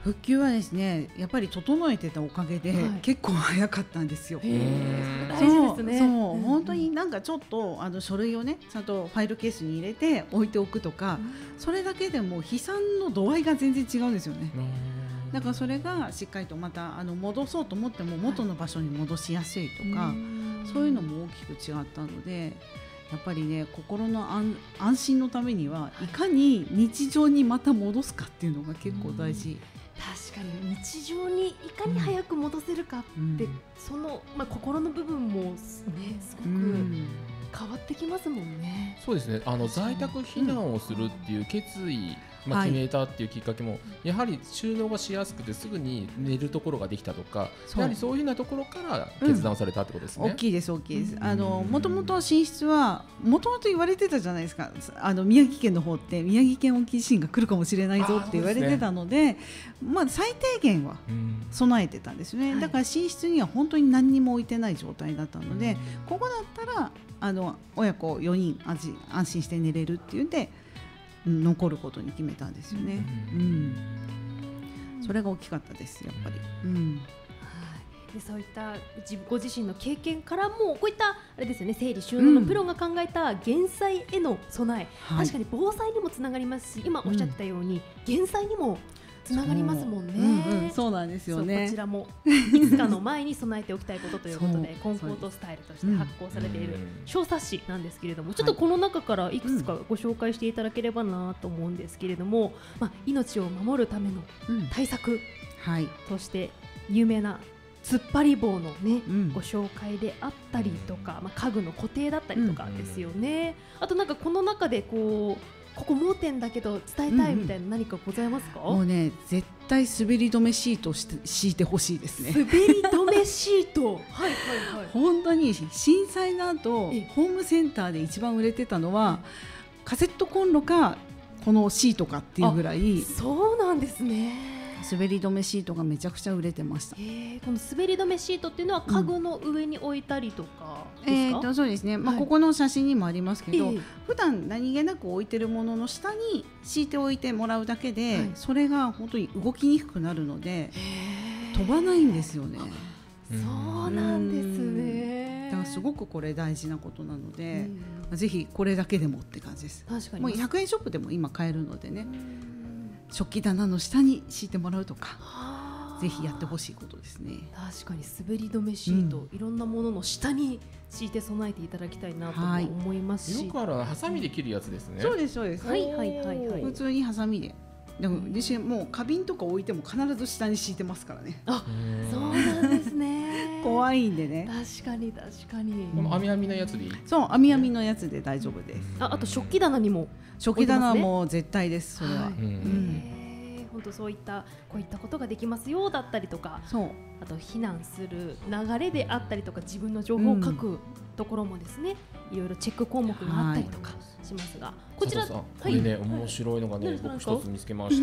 Speaker 5: 復旧はですねやっぱり整えてたおかげで、結構早かったんですよ。
Speaker 2: 大事ですね。
Speaker 5: そう本当になんかちょっと書類をねちゃんとファイルケースに入れて置いておくとか、それだけでも飛散の度合いが全然違うんですよね。だからそれがしっかりとまた戻そうと思っても元の場所に戻しやすいとか、そういうのも大きく違ったので、やっぱりね心の安心のためにはいかに日常にまた戻すかっていうのが結構大事。
Speaker 2: 確かに日常にいかに早く戻せるかって、その、心の部分もねすごく変わってきますもんね。
Speaker 3: そうですね。在宅避難をするっていう決意、決めたっていうきっかけも、やはり収納がしやすくてすぐに寝るところができたとか、やはりそういうようなところから決断をされたってことですね。
Speaker 5: 大きいです大きいです。もともと寝室はもともと言われてたじゃないですか。宮城県の方って宮城県沖地震が来るかもしれないぞって言われてたので、最低限は備えてたんですね。だから寝室には本当に何にも置いてない状態だったので、ここだったら親子4人安心して寝れるっていうんで残ることに決めたんですよね。それが大きかったですやっぱり。
Speaker 2: でそういったご自身の経験からもこういったあれですよね、整理収納のプロが考えた減災への備え、確かに防災にもつながりますし、今おっしゃったように減災にもつながりますもんね。
Speaker 5: そうなんですよね。
Speaker 2: こちらもいつかの前に備えておきたいことということでコンフォートスタイルとして発行されている小冊子なんですけれども、ちょっとこの中からいくつかご紹介していただければなと思うんですけれども、命を守るための対策として有名な突っ張り棒のね、ご紹介であったりとか、家具の固定だったりとかですよね。あとなんかこの中でここ盲点だけど伝えたいみたいな何かございますか？
Speaker 5: もうね絶対滑り止めシートを敷いてほしいですね。
Speaker 2: 滑り止めシート
Speaker 5: 本当に震災の後ホームセンターで一番売れてたのはカセットコンロかこのシートかっていうぐらい。
Speaker 2: そうなんですね。
Speaker 5: 滑り止めシートがめちゃくちゃ売れてました。
Speaker 2: この滑り止めシートっていうのは家具の上に置いたりとかですか？
Speaker 5: そうですね、ここの写真にもありますけど、普段何気なく置いてるものの下に敷いておいてもらうだけで、それが本当に動きにくくなるので飛ばないんですよね。
Speaker 2: そうなんですね。
Speaker 5: だからすごくこれ大事なことなので、ぜひこれだけでもって感じです。
Speaker 2: 確かに
Speaker 5: もう100円ショップでも今買えるのでね、食器棚の下に敷いてもらうとかぜひやってほしいことですね。
Speaker 2: 確かに滑り止めシート、いろんなものの下に敷いて備えていただきたいなと思いますし、
Speaker 3: よくあるハサミで切るやつですね。
Speaker 5: そうですそうです。
Speaker 2: 普
Speaker 5: 通にハサミで。でも私もう花瓶とか置いても必ず下に敷いてますからね。
Speaker 2: そうなんですね。
Speaker 5: 怖いんでね。
Speaker 2: 確かに確かに。
Speaker 3: 網網のやつでいい？
Speaker 5: そう網網のやつで大丈夫です。
Speaker 2: あと食器棚にも。
Speaker 5: 食器棚も絶対ですそれは。
Speaker 2: 本当そういったこういったことができますよだったりとか、あと避難する流れであったりとか自分の情報を書くところもですね、いろいろチェック項目があったりとかしますが、こちら
Speaker 3: これね面白いのがね僕一つ見つけました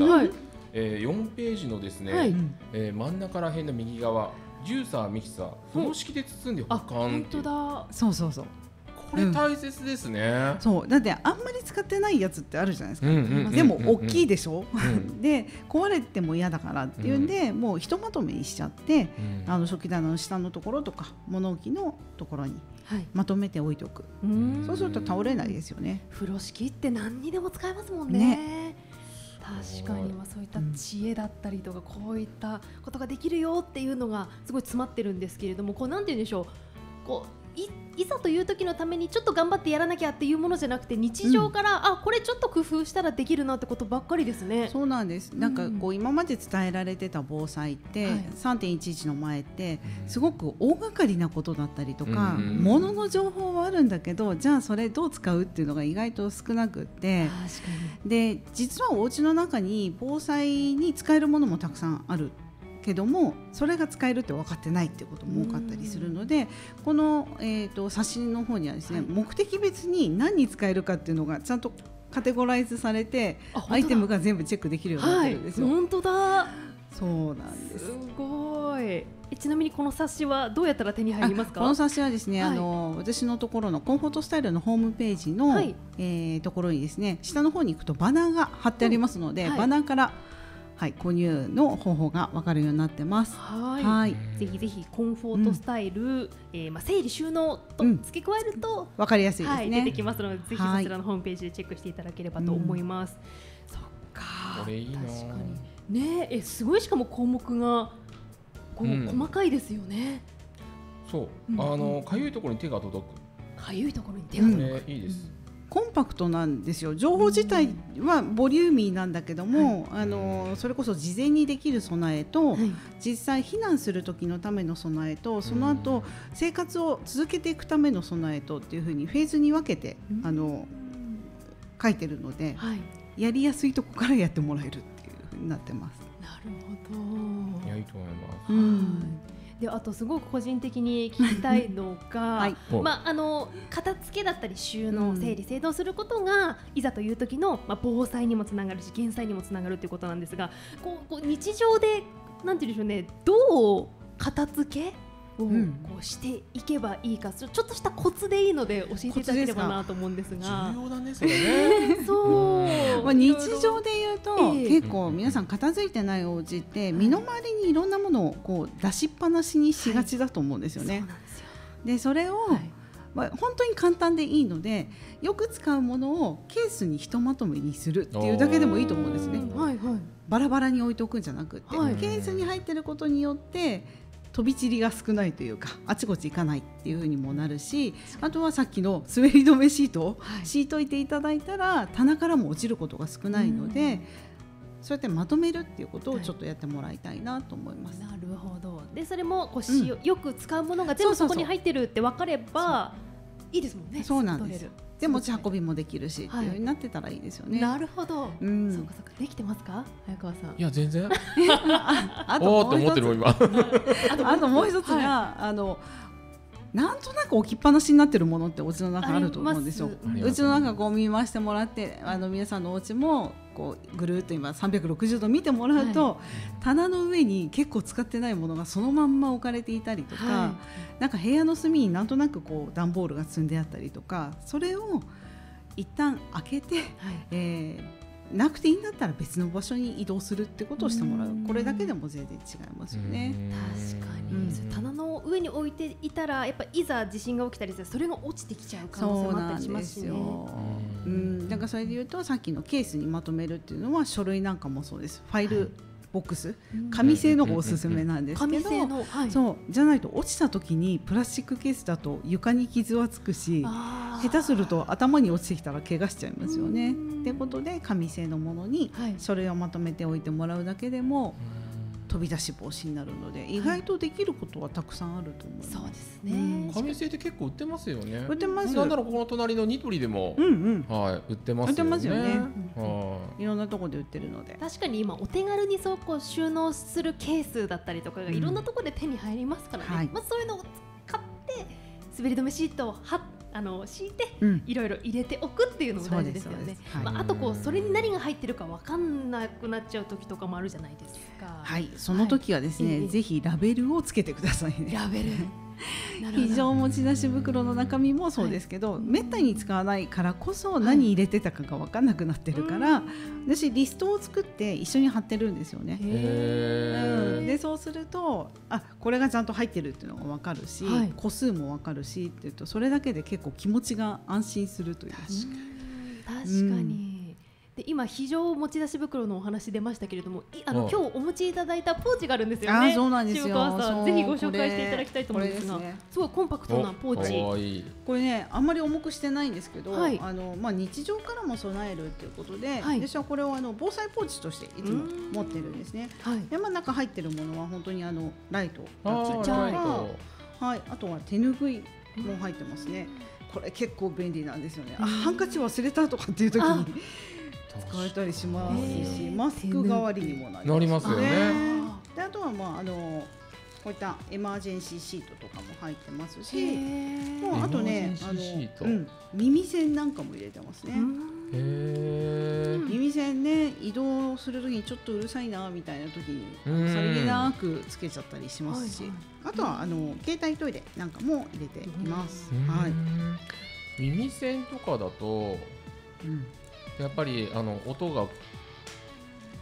Speaker 3: 。4ページのですね真ん中ら辺の右側ジューサーミキサー風呂敷で包んで保管。
Speaker 2: 本当だ。
Speaker 5: そうそうそう。
Speaker 3: これ大切ですね。
Speaker 5: そうだってあんまり使ってないやつってあるじゃないですか。でも大きいでしょ。で壊れても嫌だからっていうんで、もうひとまとめにしちゃって、食器棚の下のところとか物置のところにまとめて置いておく。そうすると倒れないですよね。
Speaker 2: 風呂敷って何にでも使えますもんね。確かにそういった知恵だったりとか、こういったことができるよっていうのがすごい詰まってるんですけれども、なんて言うんでしょう、いざという時のためにちょっと頑張ってやらなきゃっていうものじゃなくて、日常から、これちょっと工夫したらできるなってことばっかりですね。
Speaker 5: そうなんです。なんか今まで伝えられてた防災って、3.11 の前ってすごく大掛かりなことだったりとか、物の情報はあるんだけど、じゃあそれどう使うっていうのが意外と少なくって、で実はお家の中に防災に使えるものもたくさんあるけども、それが使えるって分かってないってことも多かったりするので、この、冊子の方にはですね、目的別に何に使えるかっていうのがちゃんとカテゴライズされて、アイテムが全部チェックできるようになってるんですよ。
Speaker 2: 本当だ。
Speaker 5: そうなんです。
Speaker 2: すごい。ちなみにこの冊子はどうやったら手に入りますか？
Speaker 5: この冊子はですね、私のところのコンフォートスタイルのホームページの、ところにですね、下の方に行くとバナーが貼ってありますので、バナーからはい、購入の方法が分かるようになってます。はい、
Speaker 2: ぜひぜひコンフォートスタイル、整理収納と付け加えると、
Speaker 5: 分かりやすいですね。
Speaker 2: 出てきますので、ぜひそちらのホームページでチェックしていただければと思います。そっか。
Speaker 3: これいいな。
Speaker 2: 確かにね、すごいしかも項目が細かいですよね。
Speaker 3: そう、かゆいところに手が届く。
Speaker 2: かゆいところに手が届く。
Speaker 3: いいです。
Speaker 5: コンパクトなんですよ。情報自体はボリューミーなんだけども、それこそ事前にできる備えと、実際避難する時のための備えと、その後生活を続けていくための備えとっていうふうにフェーズに分けて書いてるので、やりやすいとこからやってもらえるっていうふうになってます。
Speaker 2: なるほど。
Speaker 3: いや、いいと思います。
Speaker 2: で、あとすごく個人的に聞きたいのが、片付けだったり収納、整理整頓することがいざという時の、防災にもつながるし減災にもつながるということなんですが、日常でなんていうんでしょうね、どう片付けをしていけばいいか、ちょっとしたコツでいいので教えていただければなと思うんですが。
Speaker 3: 重要だね、それね。
Speaker 2: そう、
Speaker 5: 日常で言うと、結構皆さん片付いてないお家って身の回りにいろんなものを出しっぱなしにしがちだと思うんですよね。そうなんですよ。で、それを、本当に簡単でいいので、よく使うものをケースにひとまとめにするっていうだけでもいいと思うんですね。バラバラに置いておくんじゃなくて、ケースに入ってることによって飛び散りが少ないというか、あちこち行かないっていう風にもなるし、あとはさっきの滑り止めシートを敷いといていただいたら、棚からも落ちることが少ないので、そうやってまとめるっていうことをちょっとやってもらいたいなと思います。
Speaker 2: なるほど。で、それもよく使うものが全部そこに入ってるって分かればいいですもんね。
Speaker 5: そうなんです。で、持ち運びもできるし、っていう風になってたらいいですよね。
Speaker 2: なるほど。そうかそうか。できてますか、早川さん。
Speaker 3: いや、全然。
Speaker 5: あと
Speaker 3: 思ってるもん今。
Speaker 5: あともう一つが、なんとなく置きっぱなしになってるものってお家の中あると思うんですよ。うちの中見回してもらって、皆さんのお家もぐるっと今360度見てもらうと、棚の上に結構使ってないものがそのまんま置かれていたりとか、なんか部屋の隅になんとなく段ボールが積んであったりとか、それを一旦開けて、なくていいんだったら別の場所に移動するってことをしてもらう。これだけでも全然違いますよね。
Speaker 2: 確かに。棚の上に置いていたら、やっぱいざ地震が起きたりするとそれが落ちてきちゃう可能性もあったりしますしね。だからそれで言うと、さっきのケースにまとめるっていうのは、書類なんかもそうです。ファイルボックス、紙製のがおすすめなんですけど、そうじゃないと落ちた時にプラスチックケースだと床に傷はつくし、下手すると頭に落ちてきたら怪我しちゃいますよね。ってことで、紙製のものに書類をまとめておいてもらうだけでも飛び出し防止になるので、意外とできることはたくさんあると思います。そうですね。
Speaker 3: 紙製って結構売ってますよね。
Speaker 5: 売ってます。
Speaker 3: なんならこの隣のニトリでも、売ってますよね。売ってますよね。
Speaker 5: いろんなところで売ってるので。
Speaker 2: 確かに今お手軽に収納するケースだったりとかがいろんなところで手に入りますからね。そういうのを買って滑り止めシートを敷いて、いろいろ入れておくっていうのも大事ですよね。あとそれに何が入ってるか分かんなくなっちゃう時とかもあるじゃないですか。
Speaker 5: はい、その時はですね、ぜひラベルをつけてくださいね。
Speaker 2: ラベル。
Speaker 5: 非常持ち出し袋の中身もそうですけど、めったに使わないからこそ何入れてたかが分かんなくなってるから、私リストを作って一緒に貼ってるんですよね。で、そうすると、これがちゃんと入ってるっていうのが分かるし、個数も分かるしっていうと、それだけで結構気持ちが安心するという。
Speaker 2: 確かに。で、今非常持ち出し袋のお話出ましたけれども、今日お持ちいただいたポーチがあるんですよね。
Speaker 5: そうなんですよ。
Speaker 2: 塩川さん、ぜひご紹介していただきたいと思うんですが、すごいコンパクトなポーチ。
Speaker 5: これね、あんまり重くしてないんですけど、日常からも備えるということで、私はこれを防災ポーチとしていつも持ってるんですね。で、中入ってるものは本当にライトがついてたりとか、あとは手ぬぐいも入ってますね。これ結構便利なんですよね。ハンカチ忘れたとかっていう時に使えたりしますし、マスク代わりにもなりますよね。で、あとはこういったエマージェンシーシートとかも入ってますし、あとね、耳栓なんかも入れてますね。耳栓ね、移動する時にちょっとうるさいなみたいな時にさりげなくつけちゃったりしますし、あとは携帯トイレなんかも入れています。
Speaker 3: 耳栓とかだと、やっぱり音が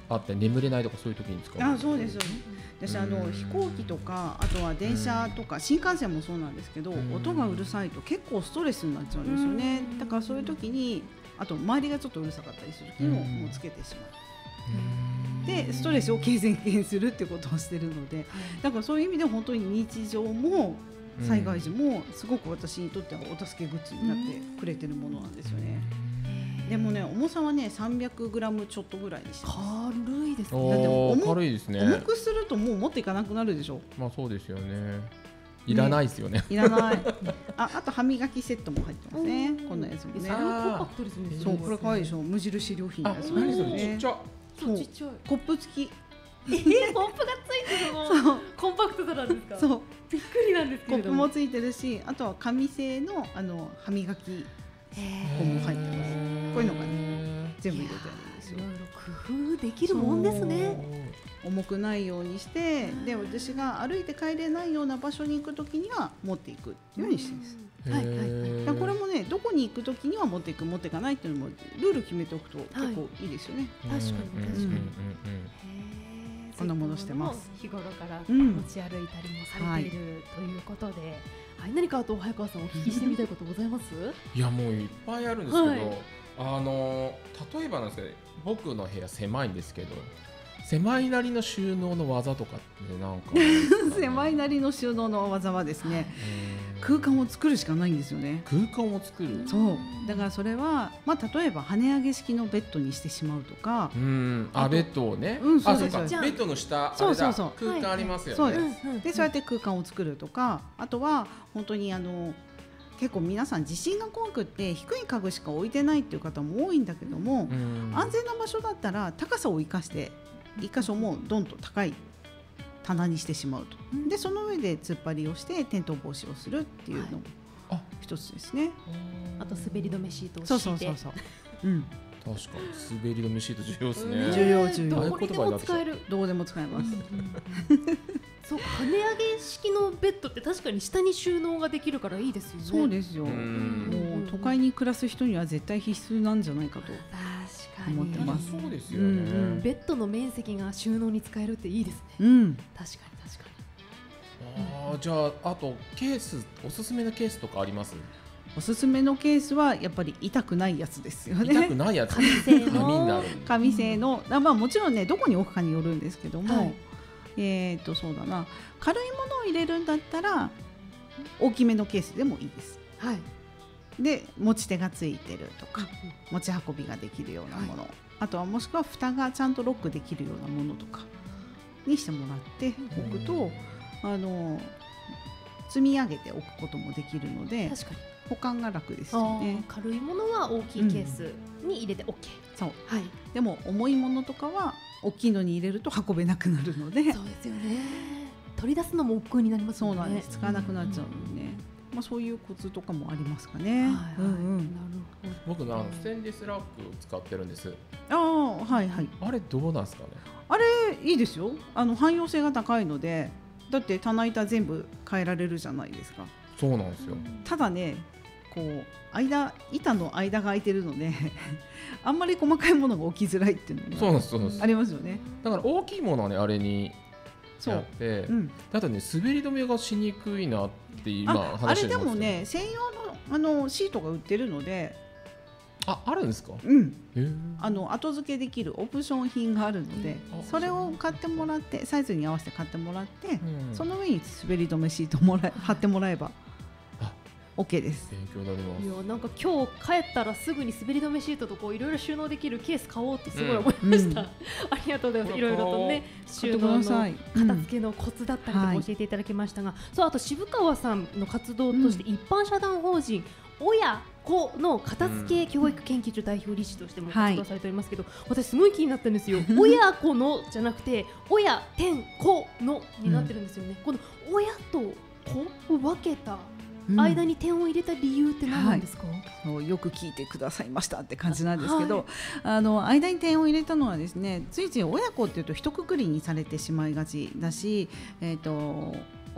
Speaker 3: あって眠れないとかそういう時に使う。
Speaker 5: あ、そうですよね。私飛行機とかあとは電車とか新幹線もそうなんですけど、音がうるさいと結構ストレスになっちゃうんですよね。だからそういう時にあと周りがちょっとうるさかったりする時にもうつけてしまう。でストレスを軽減するっていうことをしてるので、だからそういう意味で本当に日常も災害時もすごく私にとってはお助けグッズになってくれてるものなんですよね。でもね、重さはね 300g ちょっとぐらいにしてます。
Speaker 2: 軽いですね。だ
Speaker 3: って軽いですね。
Speaker 5: 重くするともう持っていかなくなるでしょ。
Speaker 3: まあそうですよね。いらないですよね。
Speaker 5: いらない。あと歯磨きセットも入ってますね。こんなやつもね。そう、これ可愛いでしょ。無印良品のやつね。
Speaker 3: ちっちゃい。
Speaker 2: そう、ちっちゃい。
Speaker 5: コップ付き。
Speaker 2: コップがついてるの。コンパクトなんですか。そう。びっくりなんですけど。
Speaker 5: コップもついてるし、あとは紙製の歯磨き粉も入ってます。こういうのがね、全部入れてあるんですよ。
Speaker 2: いろいろ工夫できるもんですね。
Speaker 5: 重くないようにして、で私が歩いて帰れないような場所に行くときには持っていくようにしてます。これもね、どこに行くときには持っていく持っていかないっていうのもルール決めておくと結構いいですよね。
Speaker 2: 確かに確かに。
Speaker 5: こんなものしてます。
Speaker 2: 日頃から持ち歩いたりもされているということで、何かあと早川さんお聞きしてみたいことございます？
Speaker 3: いやもういっぱいあるんですけど、例えばなんですけど、僕の部屋狭いんですけど、狭いなりの収納の技とかってなんか
Speaker 5: 狭いなりの収納の技はですね、空間を作るしかないんですよね。
Speaker 3: 空間を作る。
Speaker 5: そうだからそれは、例えば跳ね上げ式のベッドにしてしまうとか、
Speaker 3: ベッドをね、
Speaker 5: そうです。
Speaker 3: ベッドの下、
Speaker 5: そう
Speaker 3: 空間ありますよね。
Speaker 5: そうです。でそうやって空間を作るとか、あとは本当に結構皆さん地震が怖くって低い家具しか置いてないっていう方も多いんだけども、安全な場所だったら高さを生かして一箇所もドンと高い棚にしてしまうと。でその上で突っ張りをして転倒防止をするっていうのも一つですね。
Speaker 2: あと滑り止めシートを敷いて。
Speaker 5: そう。
Speaker 3: 確かに滑り止めシート重要ですね。
Speaker 5: 重要。
Speaker 2: どこにでも使える。
Speaker 5: どうでも使えます。
Speaker 2: そうか、跳ね上げ式のベッドって確かに下に収納ができるからいいですよね。
Speaker 5: そうですよ。もう都会に暮らす人には絶対必須なんじゃないかと思ってます。
Speaker 3: そうですよね。
Speaker 2: ベッドの面積が収納に使えるっていいですね。確かに。
Speaker 3: じゃあとケース、おすすめのケースとかあります？
Speaker 5: おすすめのケースはやっぱり痛くないやつですよね。
Speaker 3: 痛くないやつ。
Speaker 5: 紙製の、もちろんねどこに置くかによるんですけども、そうだな、軽いものを入れるんだったら大きめのケースでもいいです。で持ち手がついてるとか、持ち運びができるようなもの、あとはもしくは蓋がちゃんとロックできるようなものとかにしてもらっておくと、積み上げておくこともできるので、
Speaker 2: 確かに
Speaker 5: 保管が楽ですよね。
Speaker 2: 軽いものは大きいケースに入れて OK。そう。
Speaker 5: でも重いものとかは大きいのに入れると運べなくなるので。
Speaker 2: そうですよね。取り出すのも億劫になりますもんね。
Speaker 5: そうなんです。使わなくなっちゃうのでね。そういうコツとかもありますかね。
Speaker 3: 僕ステンレスラックを使ってるんです。
Speaker 5: あ
Speaker 3: れどうなんですかね。あ
Speaker 5: れいいですよ。汎用性が高いので、だって棚板全部変えられるじゃないですか。
Speaker 3: そうなんですよ。
Speaker 5: ただね、こう板の間が空いてるのであんまり細かいものが起きづらいっていうのがありますよね。
Speaker 3: だから大きいものはね、あれにやって、あとね、滑り止めがしにくいなって今話してます。
Speaker 5: あれでもね、専用のシートが売ってるので。
Speaker 3: あるんですか？
Speaker 5: 後付けできるオプション品があるので、それを買ってもらって、サイズに合わせて買ってもらって、その上に滑り止めシート貼ってもらえば OK です。
Speaker 3: 勉強になります。
Speaker 2: いや、なんか今日帰ったらすぐに滑り止めシートといろいろ収納できるケース買おうってすごい思いました。ありがとうございます。いろいろとね、収納の片付けのコツだったりとか教えていただきましたが、あと渋川さんの活動として一般社団法人親子の片付け教育研究所代表理事としても活動されておりますけど、私すごい気になったんですよ。親子のじゃなくて親点子のになってるんですよね。この親と子を分けた間に点を入れた理由って何なんですか？
Speaker 5: よく聞いてくださいましたって感じなんですけど、間に点を入れたのはですね、ついつい親子っていうと一括りにされてしまいがちだし、親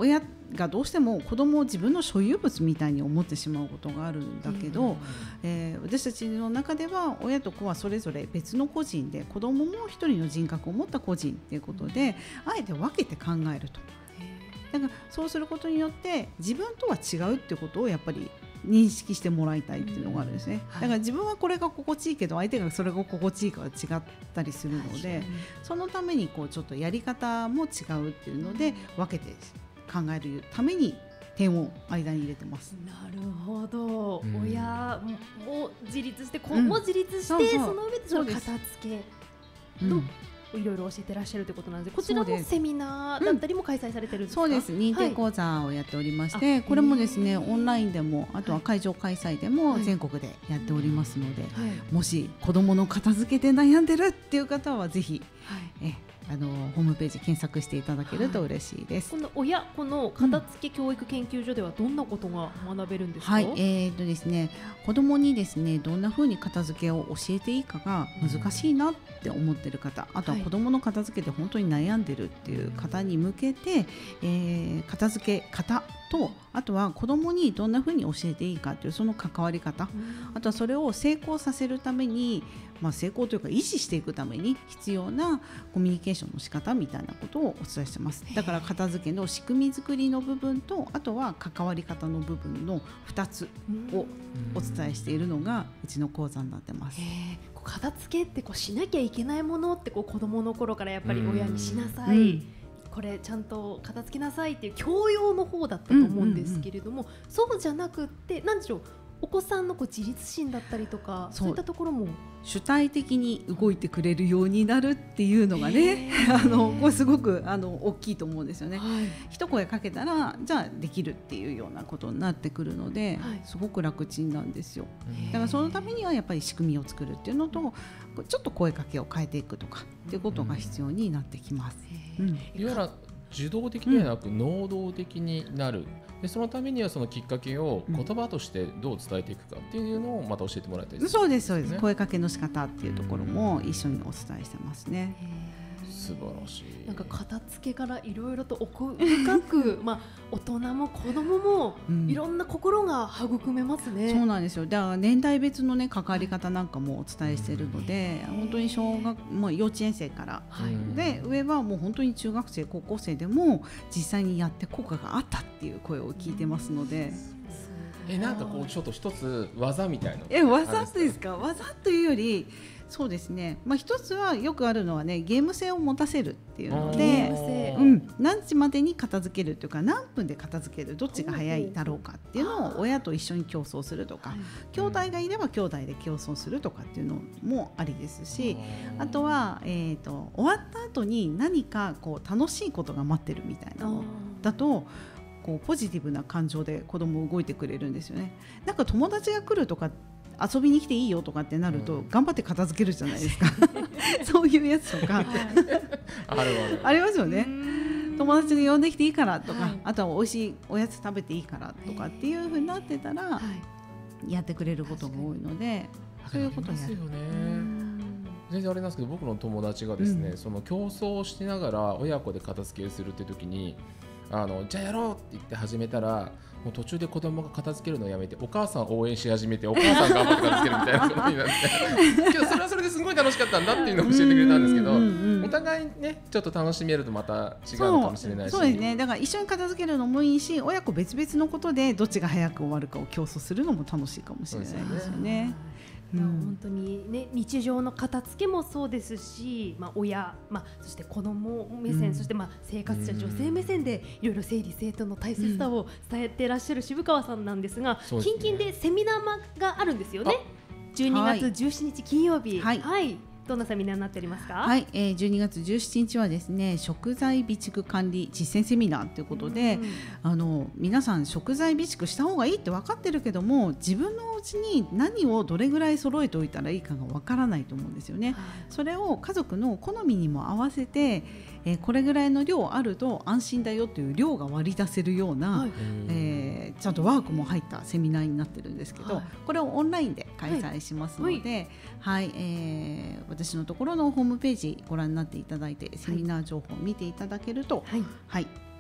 Speaker 5: がどうしても子供を自分の所有物みたいに思ってしまうことがあるんだけど、私たちの中では親と子はそれぞれ別の個人で、子供も一人の人格を持った個人っていうことで、あえて分けて考えると。だからそうすることによって自分とは違うっていうことをやっぱり認識してもらいたいっていうのがあるんですね。だから自分はこれが心地いいけど相手がそれが心地いいかは違ったりするので、そのためにこうちょっとやり方も違うっていうので分けて考えるために点を間に入れてます。
Speaker 2: なるほど、親も自立して子も自立して、その上でその片付けのいろいろ教えてらっしゃるということなんで、こちらもセミナーだったりも開催されてるんですか？
Speaker 5: そうです。認定講座をやっておりまして、これもですねオンラインでも、あとは会場開催でも全国でやっておりますので、もし子どもの片付けで悩んでるっていう方はぜひ、ホームページ検索していただけると嬉しいです。
Speaker 2: この片付け教育研究所ではどんなことが学べるんですか？
Speaker 5: ですね、子どもにですねどんな風に片付けを教えていいかが難しいなって思ってる方、あとは子どもの片付けで本当に悩んでるっていう方に向けて、片付け方と、あとは子どもにどんな風に教えていいかというその関わり方、あとはそれを成功させるために、成功というか維持していくために必要なコミュニケーションの仕方みたいなことをお伝えしてます。だから片付けの仕組み作りの部分と、あとは関わり方の部分の2つをお伝えしているのがうちの講座になってます。
Speaker 2: 片付けってしなきゃいけないものって子どもの頃からやっぱり親にしなさい、これちゃんと片付けなさいっていう教養の方だったと思うんですけれども、そうじゃなくって何でしょう、お子さんの自立心だったりとか、そういったところも
Speaker 5: 主体的に動いてくれるようになるっていうのがね、これすごく大きいと思うんですよね。一声かけたらじゃあできるっていうようなことになってくるので、すごく楽ちんなんですよ。だからそのためにはやっぱり仕組みを作るっていうのと、ちょっと声かけを変えていくとかっていうことが必要になってきます。
Speaker 3: いわゆる受動的ではなく能動的になる、でそのためにはそのきっかけを言葉としてどう伝えていくかっていうのをまた教えてもらいたいですね。
Speaker 5: そうですそうです、声かけの仕方っていうところも一緒にお伝えしてますね。
Speaker 3: 素晴らしい。
Speaker 2: なんか片付けからいろいろと奥深く大人も子供もいろんな心が育めますね。
Speaker 5: そうなんですよ。だから年代別の関わり方なんかもお伝えしているので、本当に幼稚園生から、で上はもう本当に中学生高校生でも実際にやって効果があったっていう声を聞いてますので、
Speaker 3: なんかちょっと一つ技みたいな。
Speaker 5: 技ですか？技というより、そうですね、一つはよくあるのはね、ゲーム性を持たせるっていうので、何時までに片付けるというか、何分で片付ける、どっちが早いだろうかっていうのを親と一緒に競争するとか、兄弟がいれば兄弟で競争するとかっていうのもありですし、あとは、終わった後に何か楽しいことが待ってるみたいなのだと、ポジティブな感情で子供動いてくれるんですよね。なんか友達が来るとか遊びに来ていいよとかってなると、頑張って片付けるじゃないですかそういうやつとかありますよね。友達が呼んできていいからとか、あとは美味しいおやつ食べていいからとかっていう風になってたら、やってくれることが多いので、そういうことをやる。
Speaker 3: 全然あれなんですけど、僕の友達がですね、その競争をしながら親子で片付けをするって時に、じゃあやろうって言って始めたら、もう途中で子供が片付けるのをやめてお母さん応援し始めて、お母さん頑張って片付けるみたいなことになってけどそれはそれですごい楽しかったんだっていうのを教えてくれたんですけど、お互いねちょっと楽しめるとまた違うのかもしれないし、
Speaker 5: そうですね。だから一緒に片付けるのもいいし、親子別々のことでどっちが早く終わるかを競争するのも楽しいかもしれないですよね。
Speaker 2: 本当にね、日常の片付けもそうですし、親、そして子ども目線、そして生活者、女性目線でいろいろ整理整頓の大切さを伝えていらっしゃる渋川さんなんですが、近々でセミナーがあるんですよね。12月17日金曜日、どんなセミナーになっておりますか？
Speaker 5: 12月17日はですね、食材備蓄管理実践セミナーということで、皆さん食材備蓄した方がいいって分かってるけども、自分のお家に何をどれぐらい揃えておいたらいいかが分からないと思うんですよね。それを家族の好みにも合わせて、これぐらいの量あると安心だよという量が割り出せるような、ちゃんとワークも入ったセミナーになってるんですけど、これをオンラインで開催しますので、私のところのホームページご覧になっていただいて、セミナー情報を見ていただけると、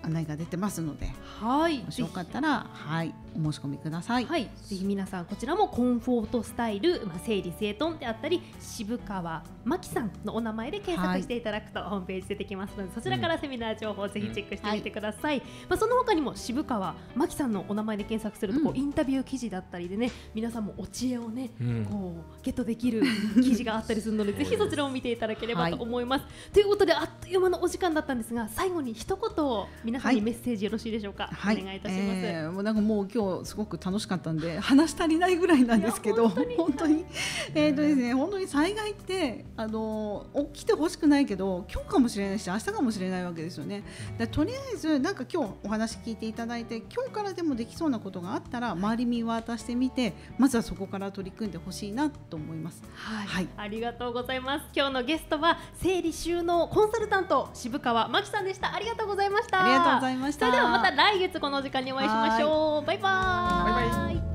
Speaker 5: 案内が出てますので、
Speaker 2: はい、
Speaker 5: もしよかったら、はい、お申し込みください。
Speaker 2: はい、ぜひ皆さんこちらもコンフォートスタイル、整理整頓であったり渋川真希さんのお名前で検索していただくと、ホームページ出てきますので、そちらからセミナー情報をぜひチェックしてみてください。その他にも渋川真希さんのお名前で検索すると、インタビュー記事だったりでね、皆さんもお知恵をね、こうゲットできる記事があったりするのでぜひそちらを見ていただければと思います。ということであっという間のお時間だったんですが、最後に一言皆さんにメッセージよろしいでしょうか。お願いいたします。
Speaker 5: もうなんかもう今日すごく楽しかったんで話し足りないぐらいなんですけど、本当にですね、本当に災害って起きてほしくないけど今日かもしれないし明日かもしれないわけですよね。とりあえずなんか今日お話聞いていただいて、今日からでもできそうなことがあったら周り見渡してみて、まずはそこから取り組んでほしいなと思います。
Speaker 2: はい、ありがとうございます。今日のゲストは整理収納コンサルタント渋川真希さんでした。ありがとうございました。
Speaker 5: ありがとうございました。
Speaker 2: それではまた来月この時間にお会いしましょう。バイバーイ。
Speaker 3: バイバイ。